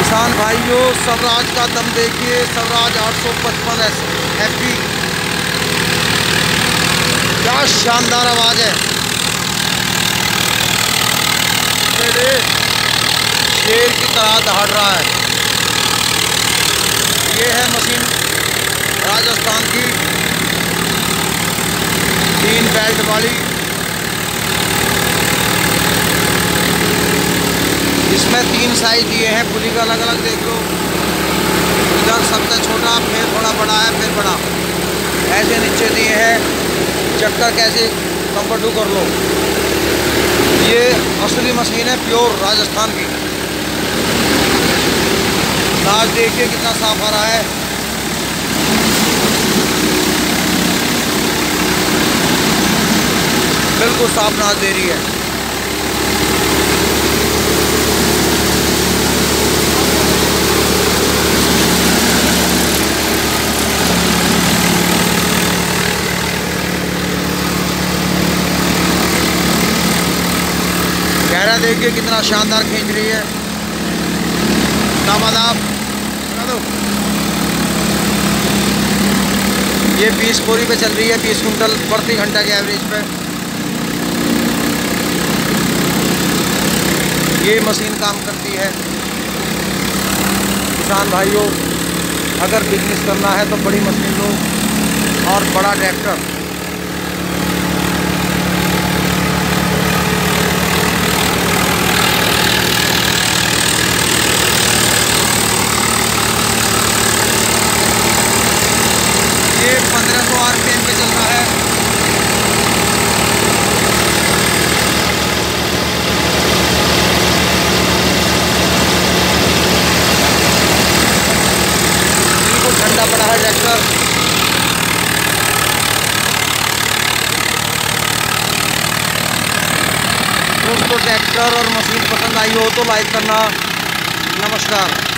किसान भाइयों, स्वराज का दम देखिए। स्वराज 855 FP, क्या शानदार आवाज़ है। शेर की तरह दहाड़ रहा है। ये है मशीन राजस्थान की 3 बेल्ट वाली। इसमें 3 साइज दिए हैं पुली का, अलग अलग देख लो। इधर सबसे छोटा, फिर थोड़ा बड़ा है, फिर बड़ा, ऐसे नीचे दिए हैं। चक्कर कैसे कंफर्टू कर लो। ये असली मशीन है, प्योर राजस्थान की। नाच देखिए कितना साफ आ रहा है। बिल्कुल साफ नाच दे रही है। गहरा देखिए कितना शानदार खींच रही है। दामादाब बना दो। ये 20 बोरी पे चल रही है, 20 कुंटल प्रति घंटा के एवरेज पे। ये मशीन काम करती है। किसान भाइयों, अगर बिजनेस करना है तो बड़ी मशीन लो और बड़ा ट्रैक्टर। ये 1500 RPM पे चल रहा है। बिल्कुल ठंडा पड़ा है ट्रैक्टर। दोस्तों, ट्रैक्टर और मशीन पसंद आई हो तो लाइक करना। नमस्कार।